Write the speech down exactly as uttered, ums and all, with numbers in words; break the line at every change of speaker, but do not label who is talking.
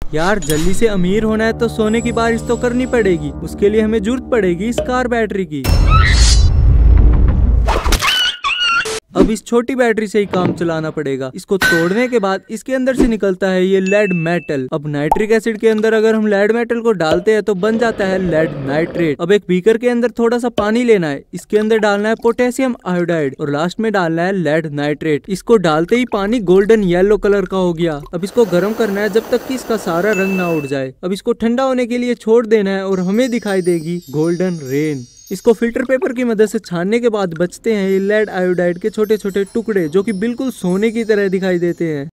यार जल्दी से अमीर होना है तो सोने की बारिश तो करनी पड़ेगी। उसके लिए हमें जरूरत पड़ेगी इस कार बैटरी की। अब इस छोटी बैटरी से ही काम चलाना पड़ेगा। इसको तोड़ने के बाद इसके अंदर से निकलता है ये लेड मेटल। अब नाइट्रिक एसिड के अंदर अगर हम लेड मेटल को डालते हैं तो बन जाता है लेड नाइट्रेट। अब एक बीकर के अंदर थोड़ा सा पानी लेना है, इसके अंदर डालना है पोटेशियम आयोडाइड और लास्ट में डालना है लेड नाइट्रेट। इसको डालते ही पानी गोल्डन येलो कलर का हो गया। अब इसको गर्म करना है जब तक कि इसका सारा रंग ना उड़ जाए। अब इसको ठंडा होने के लिए छोड़ देना है और हमें दिखाई देगी गोल्डन रेन। इसको फिल्टर पेपर की मदद से छानने के बाद बचते हैं ये लेड आयोडाइड के छोटे छोटे टुकड़े, जो कि बिल्कुल सोने की तरह दिखाई देते हैं।